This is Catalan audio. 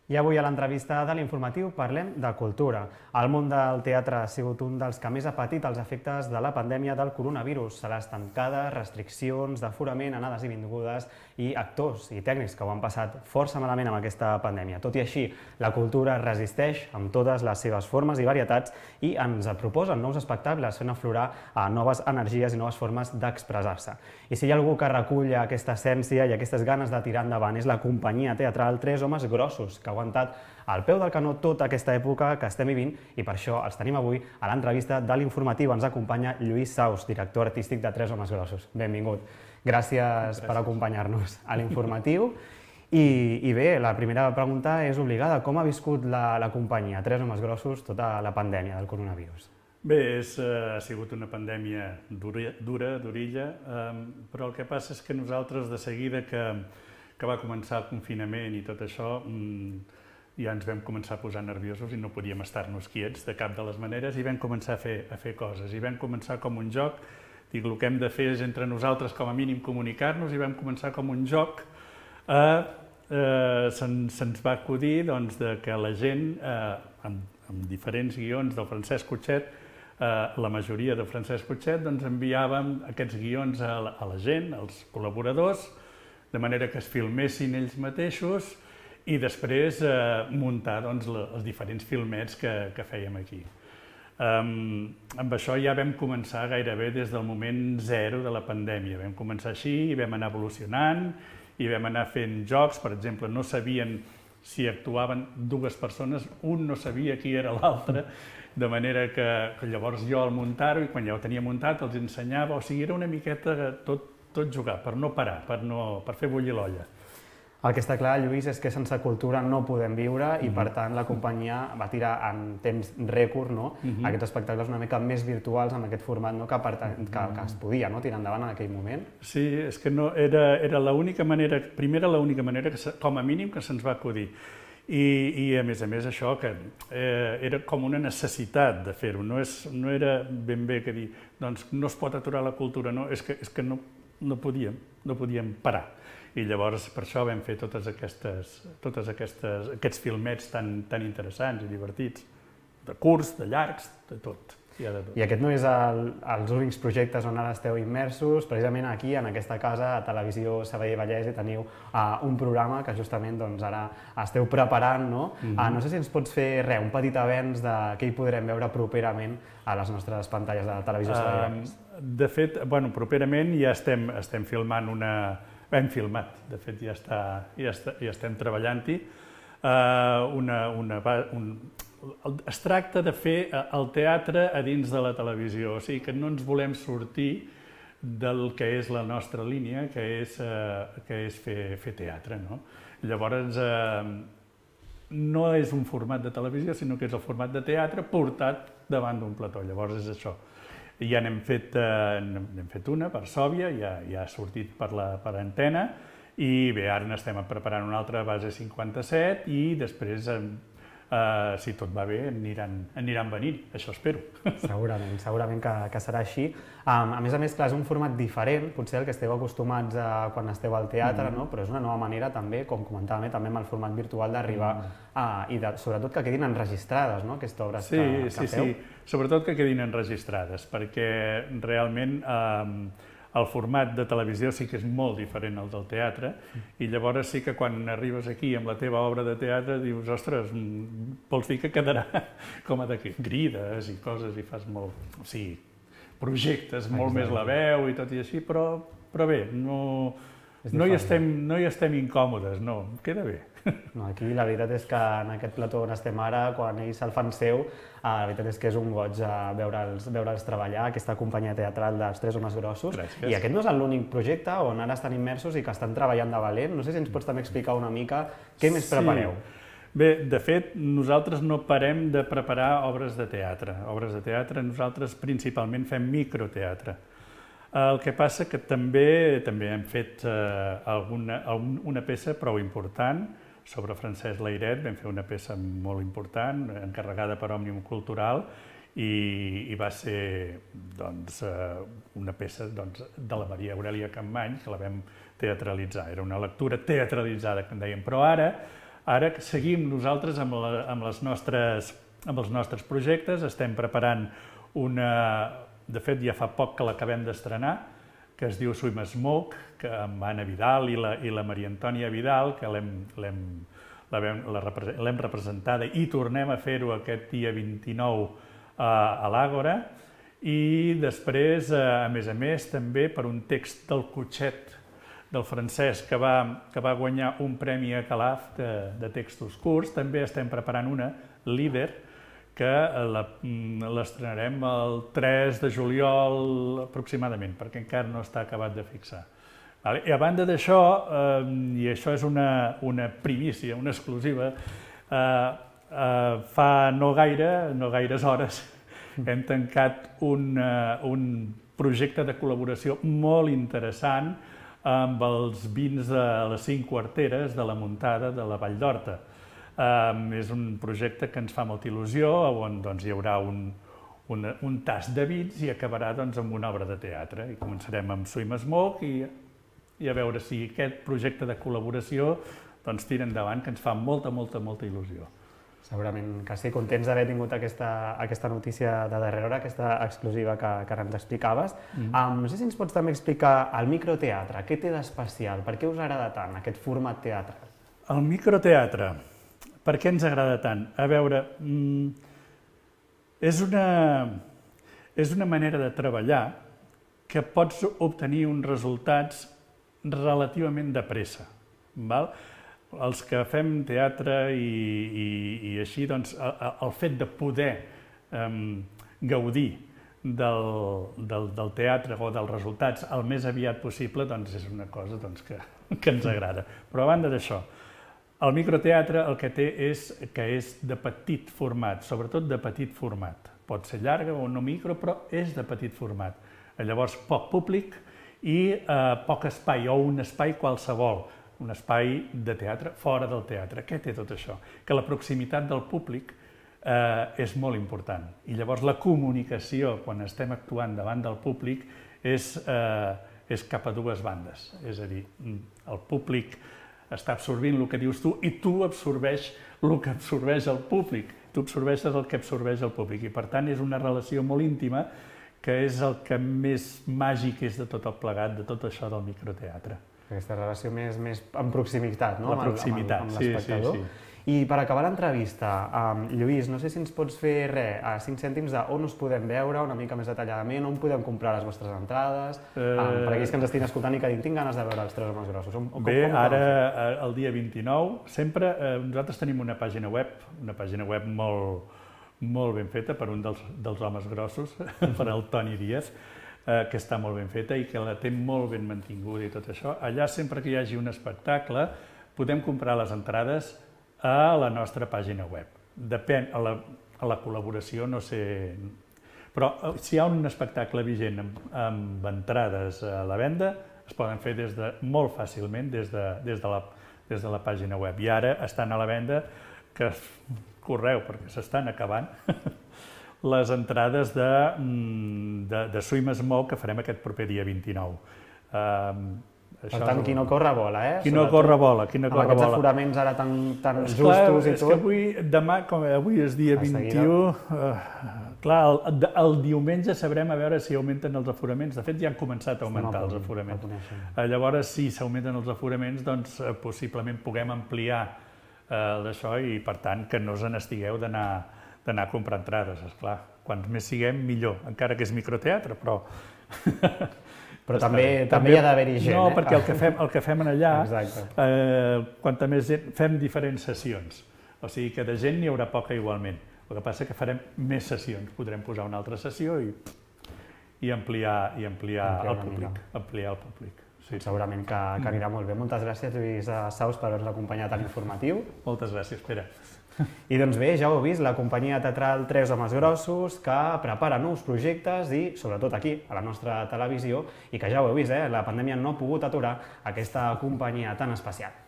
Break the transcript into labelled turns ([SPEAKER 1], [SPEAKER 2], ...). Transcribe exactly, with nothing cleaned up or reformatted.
[SPEAKER 1] I avui a l'entrevista de l'Informatiu parlem de cultura. El món del teatre ha sigut un dels que més ha patit els efectes de la pandèmia del coronavirus. Sales tancades, restriccions, d'aforament, anades i vingudes i actors i tècnics que ho han passat força malament amb aquesta pandèmia. Tot i així, la cultura resisteix amb totes les seves formes i varietats i ens proposen nous espectacles fent aflorar noves energies i noves formes d'expressar-se. I si hi ha algú que recull aquesta essència i aquestes ganes de tirar endavant és la companyia teatral Tres Homes Grossos, que ha aguantat al peu del canó tota aquesta època que estem vivint i per això els tenim avui a l'entrevista de l'Informatiu. Ens acompanya Lluís Saus, director artístic de Tres Homes Grossos. Benvingut. Gràcies per acompanyar-nos a l'Informatiu. I bé, la primera pregunta és obligada. Com ha viscut la companyia Tres Homes Grossos tota la pandèmia del coronavirus?
[SPEAKER 2] Bé, ha sigut una pandèmia dura, d'orilla, però el que passa és que nosaltres, de seguida que va començar el confinament i tot això, ja ens vam començar a posar nerviosos i no podíem estar-nos quiets de cap de les maneres i vam començar a fer coses. I vam començar com un joc, dic, el que hem de fer és entre nosaltres com a mínim comunicar-nos i vam començar com un joc. Se'ns va acudir que la gent, amb diferents guions del Francesc Cotxet, la majoria de Francesc Cotxet, enviàvem aquests guions a la gent, als col·laboradors, de manera que es filmessin ells mateixos i després muntar els diferents filmets que fèiem aquí. Amb això ja vam començar gairebé des del moment zero de la pandèmia. Vam començar així i vam anar evolucionant i vam anar fent jocs. Per exemple, no sabien si actuaven dues persones, un no sabia qui era l'altre, de manera que llavors jo al muntar-ho i quan ja ho tenia muntat els ensenyava, o sigui, era una miqueta tot tot jugar, per no parar, per fer bullir l'olla.
[SPEAKER 1] El que està clar, Lluís, és que sense cultura no podem viure i, per tant, la companyia va tirar en temps rècord aquests espectacles una mica més virtuals amb aquest format que es podia tirar endavant en aquell moment.
[SPEAKER 2] Sí, és que era l'única manera, primera l'única manera, com a mínim, que se'ns va acudir. I, a més a més, això que era com una necessitat de fer-ho. No era ben bé que dir, doncs no es pot aturar la cultura, no, és que no no podíem, no podíem parar. I llavors per això vam fer tots aquests filmets tan interessants i divertits, de curts, de llargs, de tot.
[SPEAKER 1] I aquest no és els únics projectes on ara esteu immersos. Precisament aquí, en aquesta casa, a Televisió Sabadell-Vallès, teniu un programa que justament ara esteu preparant. No sé si ens pots fer un petit avenç de què hi podrem veure properament a les nostres pantalles de Televisió Sabadell-Vallès.
[SPEAKER 2] De fet, properament ja estem filmant una... Hem filmat, de fet ja estem treballant-hi. Es tracta de fer el teatre a dins de la televisió, o sigui que no ens volem sortir del que és la nostra línia, que és fer teatre. Llavors, no és un format de televisió, sinó que és el format de teatre portat davant d'un plató. Llavors és això. Ja n'hem fet una per Sòvia, ja ha sortit per antena, i bé, ara n'estem preparant una altra a base cinquanta-set i després, si tot va bé, aniran venint, això espero.
[SPEAKER 1] Segurament, segurament que serà així. A més a més, clar, és un format diferent, potser el que esteu acostumats quan esteu al teatre, però és una nova manera també, com comentàvem, també amb el format virtual d'arribar i sobretot que quedin enregistrades aquestes obres que feu.
[SPEAKER 2] Sí, sí, sí, sobretot que quedin enregistrades, perquè realment el format de televisió sí que és molt diferent al del teatre i llavors sí que quan arribes aquí amb la teva obra de teatre dius, ostres, vols dir que quedarà com a de crides i coses i fas molt, o sigui, projectes molt més la veu i tot i així, però bé, no hi estem incòmodes, no, queda bé.
[SPEAKER 1] Aquí la veritat és que en aquest plató on estem ara, quan ells se'l fan seu, la veritat és que és un goig veure'ls treballar, aquesta companyia teatral dels Tres Homes Grossos. I aquest no és l'únic projecte on ara estan immersos i que estan treballant de valent. No sé si ens pots també explicar una mica què més prepareu.
[SPEAKER 2] Bé, de fet, nosaltres no parem de preparar obres de teatre. Obres de teatre, nosaltres principalment fem microteatre. El que passa que també hem fet una peça prou important sobre Francesc Layret, vam fer una peça molt important, encarregada per Òmnium Cultural, i va ser una peça de la Maria Aurèlia Campmany, que la vam teatralitzar. Era una lectura teatralitzada, que en dèiem, però ara Ara seguim nosaltres amb, la, amb, les nostres, amb els nostres projectes, estem preparant una... De fet, ja fa poc que l'acabem d'estrenar, que es diu Swim Smoke, que amb Anna Vidal i la, i la Maria Antònia Vidal, que l'hem representada i tornem a fer-ho aquest dia vint-i-nou a l'Àgora. I després, a més a més, també per un text del Cotxet, del francès, que va, que va guanyar un premi a Calaf de, de textos curts. També estem preparant una, Líder, que l'estrenarem el tres de juliol aproximadament, perquè encara no està acabat de fixar. I a banda d'això, i això és una, una primícia, una exclusiva, fa no gaire, no gaires hores, hem tancat un, un projecte de col·laboració molt interessant amb els vins de les cinc quarteres de la Muntada de la Vall d'Horta. Um, és un projecte que ens fa molta il·lusió, on doncs, hi haurà un, un, un tast de vins i acabarà doncs, amb una obra de teatre. I començarem amb Swim Smoke i, i a veure si aquest projecte de col·laboració doncs, tira endavant, que ens fa molta, molta, molta il·lusió.
[SPEAKER 1] Segurament que sí, contents d'haver tingut aquesta, aquesta notícia de darrera hora, aquesta exclusiva que, que ara ens explicaves. Mm. Um, no sé si ens pots també explicar el microteatre, què té d'especial, per què us agrada tant aquest format teatral?
[SPEAKER 2] El microteatre, per què ens agrada tant? A veure, mm, és, una, és una manera de treballar que pots obtenir uns resultats relativament de pressa, val? Els que fem teatre i, i, i així, doncs, el fet de poder um, gaudir del, del, del teatre o dels resultats el més aviat possible, doncs és una cosa doncs, que, que ens agrada. Però a banda d'això, el microteatre el que té és que és de petit format, sobretot de petit format. Pot ser llarga o no micro, però és de petit format. Llavors, poc públic i eh, poc espai, o un espai qualsevol, un espai de teatre fora del teatre. Què té tot això? Que la proximitat del públic eh, és molt important. I llavors la comunicació, quan estem actuant davant del públic, és, eh, és cap a dues bandes. És a dir, el públic està absorbint el que dius tu i tu absorbeix el que absorbeix el públic. Tu absorbeixes el que absorbeix el públic. I per tant és una relació molt íntima que és el que més màgic és de tot el plegat, de tot això del microteatre.
[SPEAKER 1] Aquesta relació més, més en proximitat, no?
[SPEAKER 2] La proximitat,
[SPEAKER 1] amb l'espectador.
[SPEAKER 2] sí, sí, sí.
[SPEAKER 1] I per acabar l'entrevista, um, Lluís, no sé si ens pots fer res, a cinc cèntims d'on us podem veure, una mica més detalladament, on podem comprar les vostres entrades, eh... um, per aquells que ens estiguin escoltant i que tinc ganes de veure els Tres homes grossos. On,
[SPEAKER 2] Bé, com, com ara, el dia vint-i-nou, sempre, eh, nosaltres tenim una pàgina web, una pàgina web molt, molt ben feta per un dels, dels homes grossos, per el Toni Díaz, eh, que està molt ben feta i que la té molt ben mantinguda i tot això. Allà, sempre que hi hagi un espectacle, podem comprar les entrades a la nostra pàgina web. Depèn, a la, a la col·laboració, no sé... Però si hi ha un espectacle vigent amb, amb entrades a la venda, es poden fer des de, molt fàcilment des de, des, de la, des de la pàgina web. I ara estan a la venda, que correu, perquè s'estan acabant, les entrades de, de, de Swim Smoke que farem aquest proper dia vint-i-nou. Um,
[SPEAKER 1] Per tant, qui no corre vola, eh?
[SPEAKER 2] Qui no corre vola, qui no corre vola.
[SPEAKER 1] Amb aquests aforaments ara tan, tan justos i tot.
[SPEAKER 2] És que avui, demà, com avui és dia vint-i-u, clar, el, el diumenge sabrem a veure si augmenten els aforaments. De fet, ja han començat a augmentar els aforaments. Llavors, si s'augmenten els aforaments, doncs possiblement puguem ampliar d'això i, per tant, que no us n'estigueu d'anar a comprar entrades, esclar. Quants més siguem, millor, encara que és microteatre, però...
[SPEAKER 1] Però també, també hi ha d'haver-hi gent,
[SPEAKER 2] no,
[SPEAKER 1] eh?
[SPEAKER 2] perquè el que fem, el que fem allà, eh, quanta més gent, fem diferents sessions. O sigui que de gent n'hi haurà poca igualment. El que passa és que farem més sessions. Podrem posar una altra sessió i, i ampliar, i ampliar, ampliar el públic. Ampliar el públic. Sí.
[SPEAKER 1] Segurament que, que anirà molt bé. Moltes gràcies, Lluís Saus, per haver-nos acompanyat a l'informatiu.
[SPEAKER 2] Moltes gràcies, Pere.
[SPEAKER 1] I doncs bé, ja ho heu vist, la companyia teatral Tres homes grossos, que prepara nous projectes i, sobretot aquí, a la nostra televisió, i que ja ho heu vist, eh? La pandèmia no ha pogut aturar aquesta companyia tan especial.